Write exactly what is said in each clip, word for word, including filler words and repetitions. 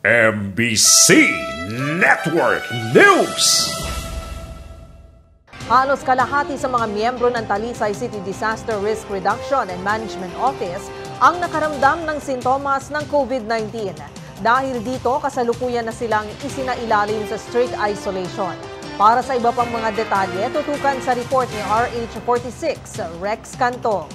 M B C Network News. Halos kalahati sa mga miyembro ng Talisay City Disaster Risk Reduction and Management Office ang nakaramdam ng sintomas ng COVID nineteen. Dahil dito, kasalukuyan na silang isinailalim sa strict isolation. Para sa iba pang mga detalye, tutukan sa report ni R H forty-six, Rex Cantong.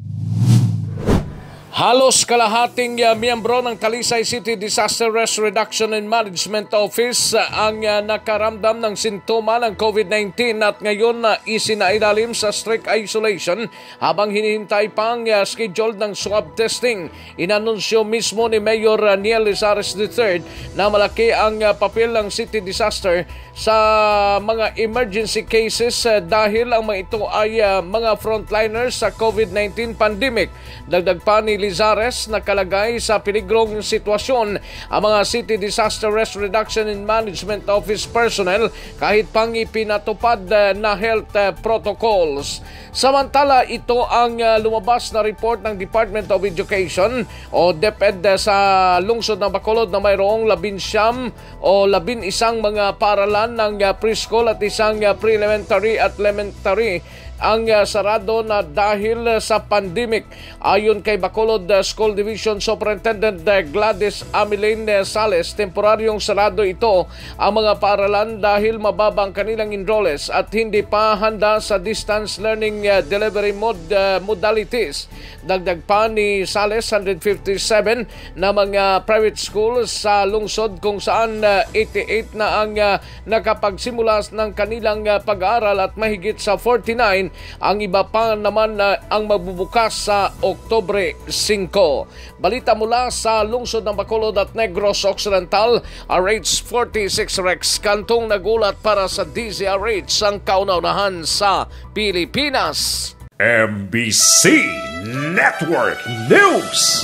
Halos kalahating uh, miyembro ng Talisay City Disaster Risk Reduction and Management Office uh, ang uh, nakaramdam ng sintoma ng COVID nineteen at ngayon na uh, isinailalim sa strict isolation habang hinihintay pang uh, schedule ng swab testing. Inanunsyo mismo ni Mayor uh, Niel Lizares the third na malaki ang uh, papel ng City Disaster sa mga emergency cases uh, dahil ang mga ito ay uh, mga frontliners sa COVID nineteen pandemic. Dagdag pa ni Lizares na kalagay sa peligrong sitwasyon ang mga City Disaster Risk Reduction and Management Office personnel kahit pang ipinatupad uh, na health uh, protocols. Samantala, ito ang uh, lumabas na report ng Department of Education o DepEd uh, sa lungsod ng Bacolod na mayroong labinsyam o labin isang mga paaralan ng uh, preschool at isang uh, pre-elementary at elementary ang uh, sarado na dahil uh, sa pandemic. Ayon kay Bacolod uh, School Division Superintendent uh, Gladys Ameline uh, Sales, temporaryong sarado ito ang mga paaralan dahil mababa ang kanilang enrollees at hindi pa handa sa distance learning uh, delivery mod, uh, modalities. Dagdag pa ni Sales, one hundred fifty-seven na mga private schools sa lungsod kung saan uh, eighty-eight na ang uh, nakapagsimula ng kanilang uh, pag-aaral at mahigit sa forty-nine ang iba pa naman na uh, ang magbubukas sa Oktubre five. Balita mula sa lungsod ng Bacolod at Negros Occidental, R H forty-six Rex Cantong nagulat para sa D Z R H ang kauna-unahan sa Pilipinas. M B C Network News.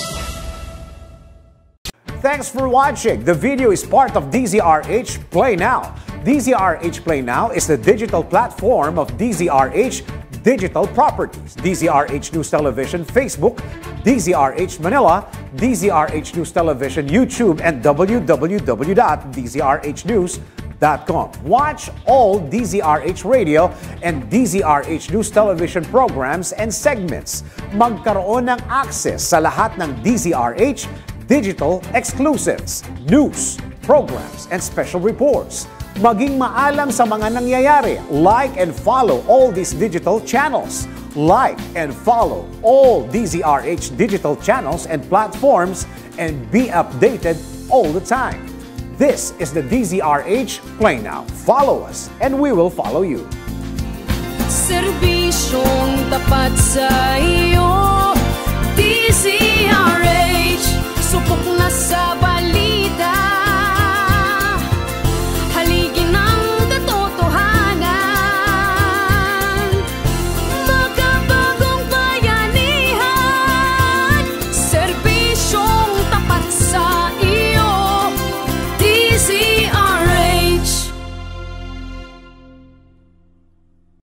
Thanks for watching. The video is part of D Z R H Play Now. D Z R H Play Now is the digital platform of D Z R H Digital Properties, D Z R H News Television Facebook, D Z R H Manila, D Z R H News Television YouTube, and w w w dot d z r h news dot com. Watch all D Z R H Radio and D Z R H News Television programs and segments. Magkaroon ng access sa lahat ng D Z R H digital exclusives, news, programs, and special reports. Maging maalam sa mga nangyayari. Like and follow all these digital channels. Like and follow all D Z R H digital channels and platforms and be updated all the time. This is the D Z R H Play Now. Follow us and we will follow you. Serbisyong tapat sa iyo, D Z R H, supok na sabay.